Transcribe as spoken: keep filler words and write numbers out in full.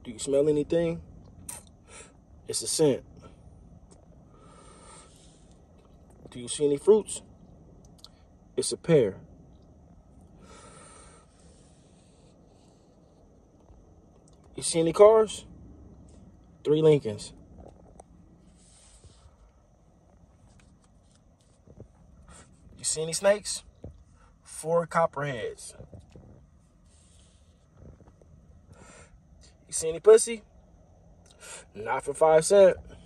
Do you smell anything? It's a scent. Do you see any fruits? It's a pear. You see any cars? Three Lincolns. You see any snakes? Four copperheads. You see any pussy? Not for five cents.